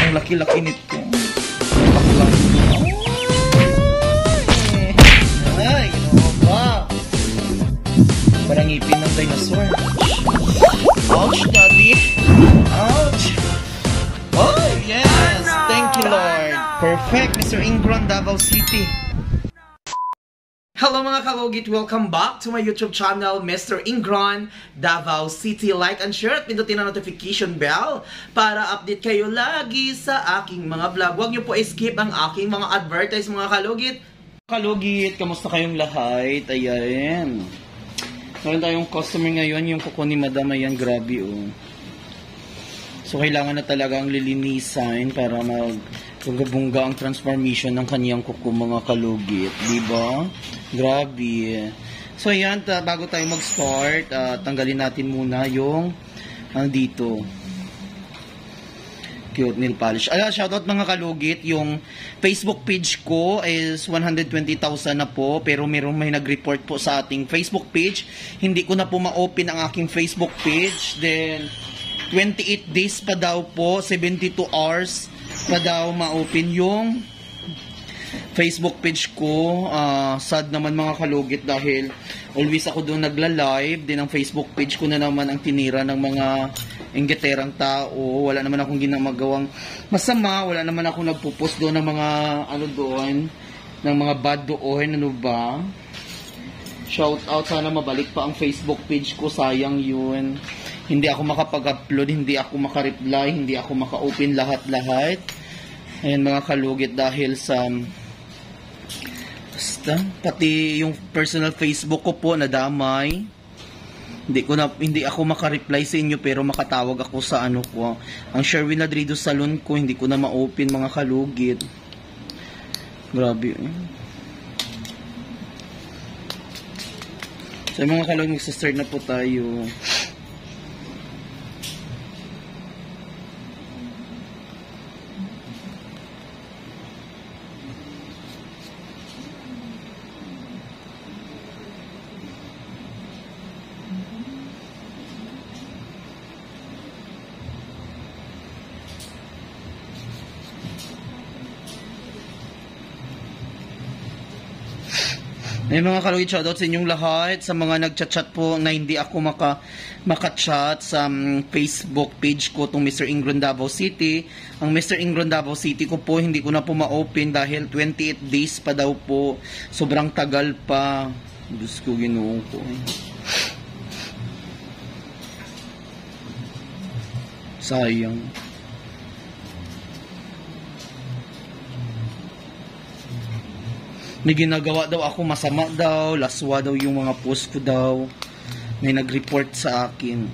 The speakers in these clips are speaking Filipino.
Ang laki-laki nito. Baklang. Ay, ginawa ba? Parang ngipin ng dinosaur. Ouch, daddy. Ouch. Oh, yes. Thank you, Lord. Perfect, Mr. Ingron, Davao City. Hello mga kalugit! Welcome back to my YouTube channel, Mr. Ingron, Davao City. Like and share at pindutin ang notification bell para update kayo lagi sa aking mga vlog. Huwag niyo po skip ang aking mga advertise mga kalugit. Kalugit, kamusta kayong lahat? Ayan. Meron tayong customer ngayon, yung kuko ni Madam. Ayan, grabe oh. So kailangan na talagang lilinisan para magbungga ang transformation ng kaniyang kuko mga kalugit, diba? Grabe. So ayan, bago tayo mag-start, tanggalin natin muna yung dito. Cute nail polish. Shoutout mga kalugit, yung Facebook page ko is 120,000 na po, pero may nag-report po sa ating Facebook page. Hindi ko na po ma-open ang aking Facebook page. Then 28 days pa daw po, 72 hours pa daw ma-open yung Facebook page ko. Sad naman mga kalugit dahil always ako doon nagla-live. Din ang Facebook page ko na naman ang tinira ng mga inggeterang tao. Wala naman akong ginamagawang masama. Wala naman akong nagpo-post doon ng mga ng mga bad doon. Ano ba? Shout out, sana mabalik pa ang Facebook page ko. Sayang yun. Hindi ako makapag-upload, hindi ako maka-reply, hindi ako maka-open lahat-lahat. Ayan mga kalugit dahil sa basta, pati yung personal Facebook ko po nadamay. Hindi ako maka-reply sa inyo pero makatawag ako sa ko. Ang Sherwin Ladrido Salon ko, hindi ko na ma-open mga kalugit. Grabe. So mga kalugit, magsa-start na po tayo. Ay mga kalugit, shoutout sa inyong lahat, sa mga nagchat-chat po na hindi ako maka-chat sa Facebook page ko, itong Mr. Ingron Davao City. Ang Mr. Ingron Davao City ko po, hindi ko na po ma-open dahil 28 days pa daw po. Sobrang tagal pa. Diyos ko, Ginoo ko. Sayang. May ginagawa daw ako masama daw, laswa daw yung mga post ko daw. May nag-report sa akin.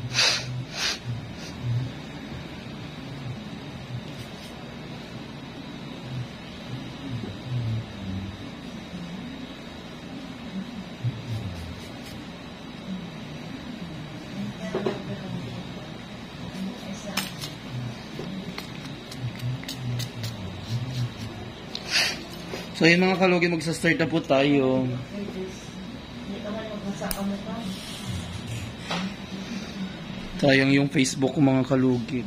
So yun mga kalugit, magsa-start na po tayo. Sayang yung Facebook ko mga kalugit.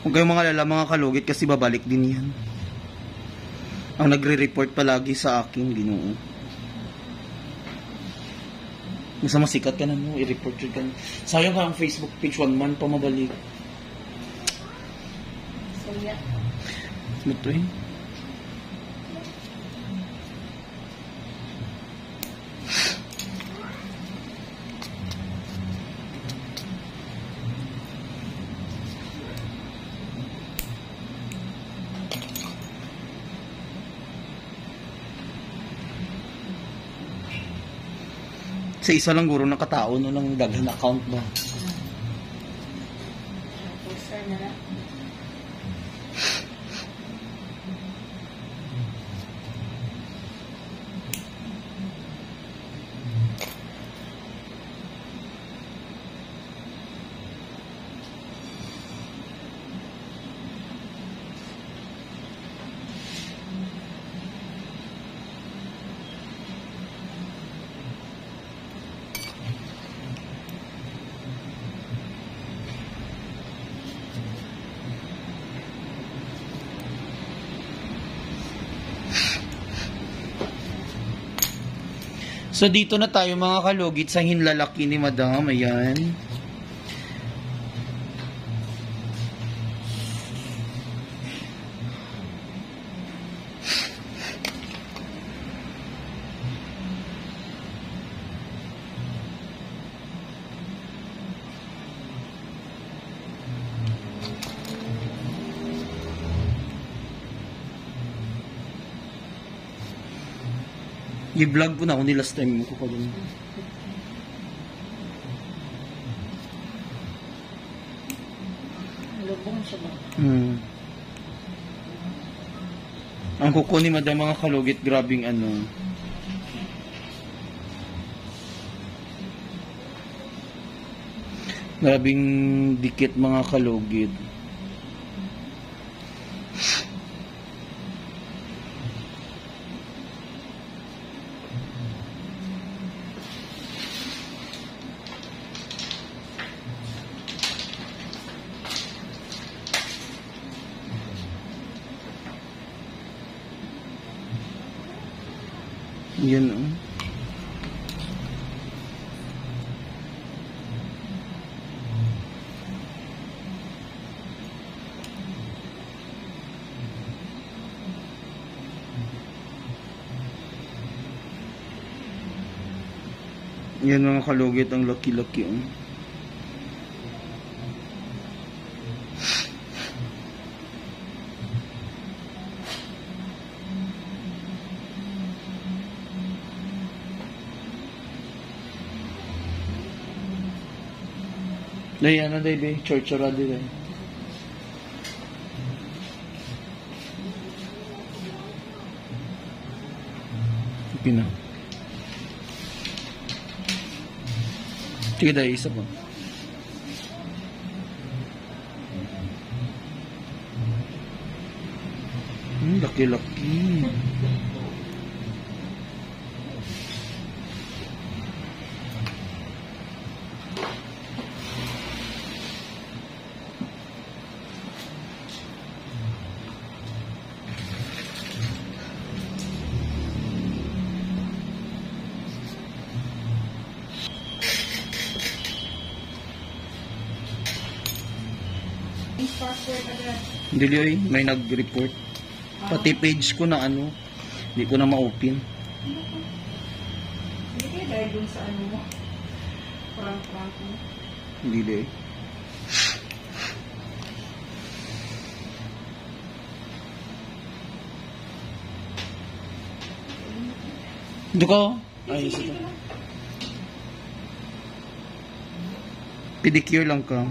Huwag kayong mga lala, mga kalugit, kasi babalik din yan. Ang nagre-report palagi sa akin, Ginoo. Masa masikat ka na mo, i-report yun ka na. Sayang ka ang Facebook page, 1 month pa mabalik. Saya. Buto eh. Sa isa lang guro nakatao no lang daghan account ba. Poster na lang. So dito na tayo mga kalugit sa hinlalaki ni Madam. Ayan. I-vlog ko na ako ni last time ko pa dun. Lubong siya ba? Ang kuko ni Madam mga kalugit, grabing ano. Grabing dikit mga kalugit. Yan oh. Yan mga kalugit, ang laki-laki oh. Day, ano day, day? Church-chura day. Pina. Sige day, isa pa. Laki-laki. Password agad. Dili oy, may nag-report. Pati page ko na ano, hindi ko na ma-open. Hindi kaya dahil dun sa ano mo. Prank mo. Dili oy. Ito ko? Ay, isa pa. Pedicure lang ka.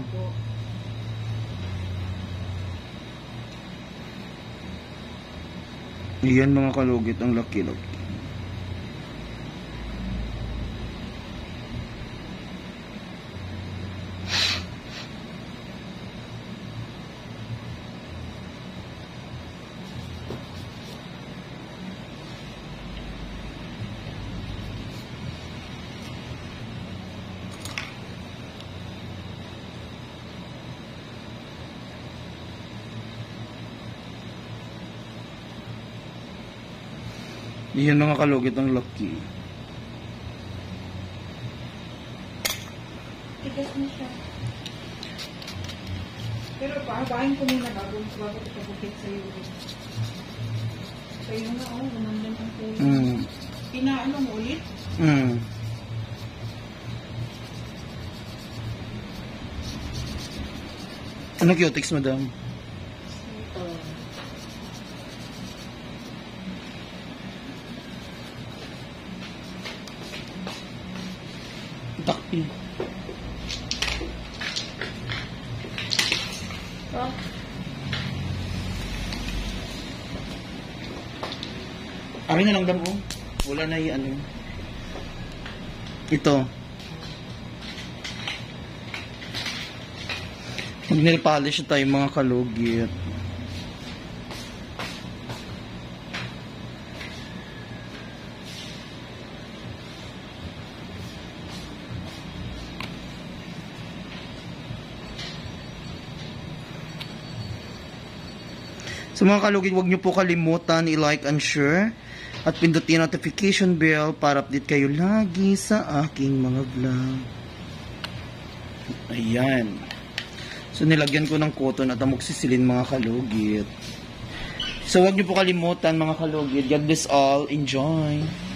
Iyan mga kalugit, ang laki-laki. Yan mga kalugit ang laki. Tigas na siya. Pero pahabain ko muna bago ito bukit sa'yo. Sa'yo na, gumanda ang kulay. Pinaano mo ulit? Ano cutics, madam? Ito. Takpi. Oh. Akin na lang dam, oh. Wala na yung ano. Ito. Mag-nail polish tayo mga kalugit. Sa mga kalugit, huwag niyo po kalimutan i-like and share at pindutin notification bell para update kayo lagi sa aking mga vlog. Ayan. So nilagyan ko ng cotton at amoxicillin mga kalugit. So huwag niyo po kalimutan mga kalugit. God bless all. Enjoy.